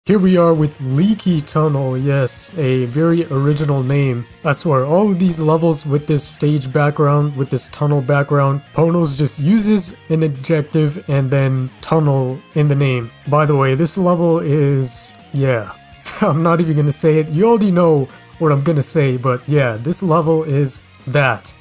Here we are with Leaky Tunnel, yes, a very original name. I swear, all of these levels with this stage background, with this tunnel background, Ponos just uses an adjective and then tunnel in the name. By the way, this level is, yeah, I'm not even gonna say it. You already know what I'm gonna say, but yeah, this level is that.